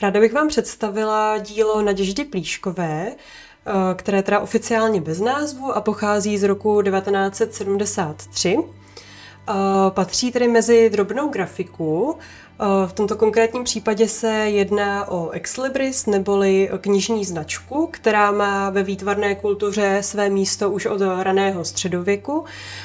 Ráda bych vám představila dílo Naděždy Plíškové, které teda oficiálně bez názvu a pochází z roku 1973. Patří tedy mezi drobnou grafiku. V tomto konkrétním případě se jedná o exlibris neboli knižní značku, která má ve výtvarné kultuře své místo už od raného středověku.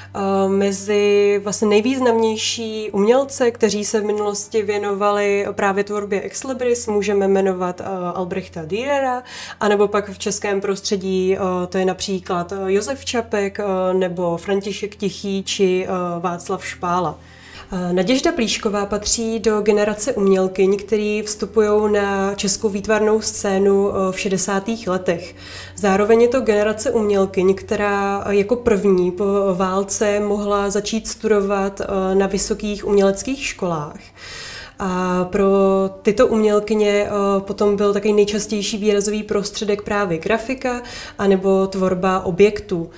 Mezi vlastně nejvýznamnější umělce, kteří se v minulosti věnovali právě tvorbě exlibris, můžeme jmenovat Albrechta Dürera, anebo pak v českém prostředí to je například Josef Čapek nebo František Tichý či Václav Špála. Naděžda Plíšková patří do generace umělkyň, který vstupují na českou výtvarnou scénu v 60. letech. Zároveň je to generace umělkyň, která jako první po válce mohla začít studovat na vysokých uměleckých školách. A pro tyto umělkyně potom byl takový nejčastější výrazový prostředek právě grafika anebo tvorba objektů.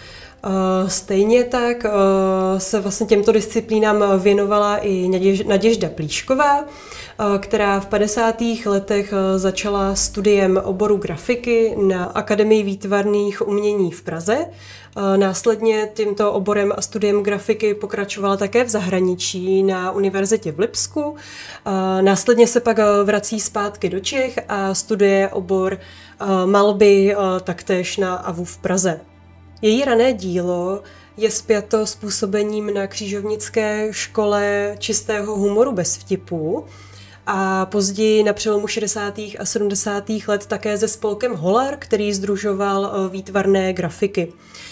Stejně tak se vlastně těmto disciplínám věnovala i Naděžda Plíšková, která v 50. letech začala studiem oboru grafiky na Akademii výtvarných umění v Praze. Následně tímto oborem a studiem grafiky pokračovala také v zahraničí na univerzitě v Lipsku. Následně se pak vrací zpátky do Čech a studuje obor malby taktéž na AVU v Praze. Její rané dílo je spjato s působením na křižovnické škole čistého humoru bez vtipů a později na přelomu 60. a 70. let také se spolkem Holar, který sdružoval výtvarné grafiky.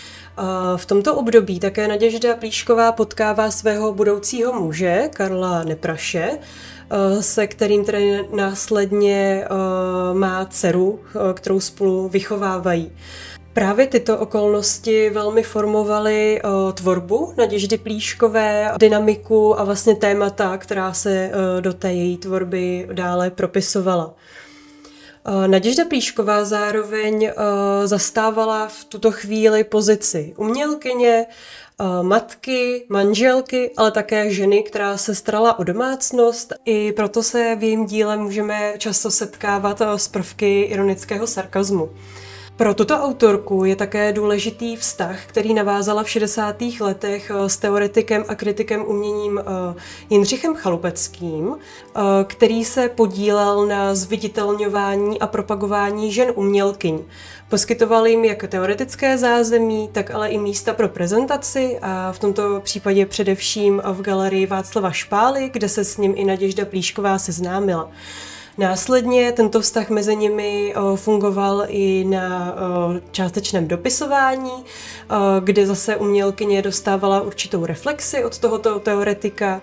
V tomto období také Naděžda Plíšková potkává svého budoucího muže, Karla Nepraše, se kterým tedy následně má dceru, kterou spolu vychovávají. Právě tyto okolnosti velmi formovaly tvorbu Naděždy Plíškové, dynamiku a vlastně témata, která se do té její tvorby dále propisovala. Naděžda Plíšková zároveň zastávala v tuto chvíli pozici umělkyně, matky, manželky, ale také ženy, která se starala o domácnost. I proto se v jejím díle můžeme často setkávat s prvky ironického sarkazmu. Pro tuto autorku je také důležitý vztah, který navázala v 60. letech s teoretikem a kritikem uměním Jindřichem Chalupeckým, který se podílel na zviditelňování a propagování žen umělkyň. Poskytoval jim jak teoretické zázemí, tak ale i místa pro prezentaci a v tomto případě především v galerii Václava Špály, kde se s ním i Naděžda Plíšková seznámila. Následně tento vztah mezi nimi fungoval i na částečném dopisování, kde zase umělkyně dostávala určitou reflexi od tohoto teoretika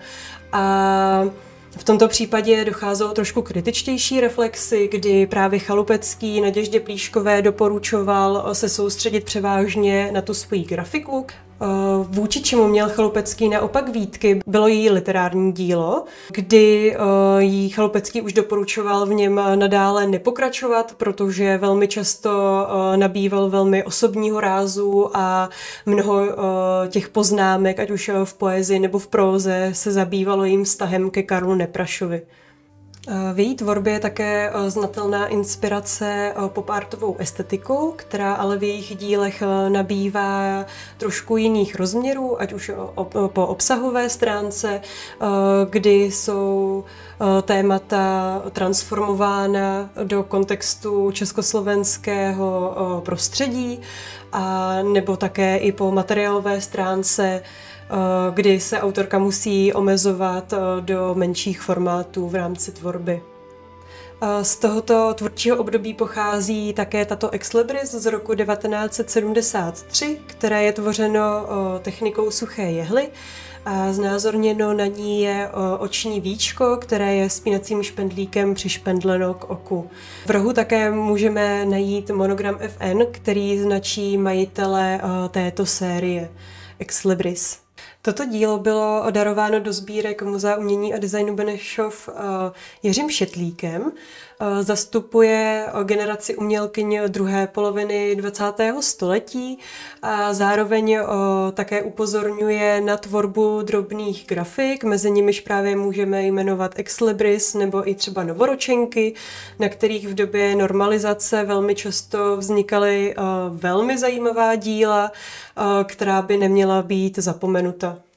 a v tomto případě docházelo trošku kritičtější reflexy, kdy právě Chalupecký Naděždě Plíškové doporučoval se soustředit převážně na tu svoji grafiku. Vůči čemu měl Chalupecký naopak výtky, bylo její literární dílo, kdy jí Chalupecký už doporučoval v něm nadále nepokračovat, protože velmi často nabýval velmi osobního rázu a mnoho těch poznámek, ať už v poezii nebo v próze, se zabývalo jejím vztahem ke Karlu Neprašovi. V její tvorbě je také znatelná inspirace pop-artovou estetikou, která ale v jejich dílech nabývá trošku jiných rozměrů, ať už po obsahové stránce, kdy jsou témata transformována do kontextu československého prostředí, a nebo také i po materiálové stránce, kdy se autorka musí omezovat do menších formátů v rámci tvorby. Z tohoto tvůrčího období pochází také tato exlibris z roku 1973, které je tvořeno technikou suché jehly a znázorněno na ní je oční víčko, které je spínacím špendlíkem přišpendleno k oku. V rohu také můžeme najít monogram FN, který značí majitele této série exlibris. Toto dílo bylo darováno do sbírek Muzea umění a designu Benešov Jiřím Šetlíkem. Zastupuje generaci umělkyň druhé poloviny 20. století a zároveň také upozorňuje na tvorbu drobných grafik, mezi nimiž právě můžeme jmenovat Ex Libris nebo i třeba novoročenky, na kterých v době normalizace velmi často vznikaly velmi zajímavá díla, která by neměla být zapomenuta.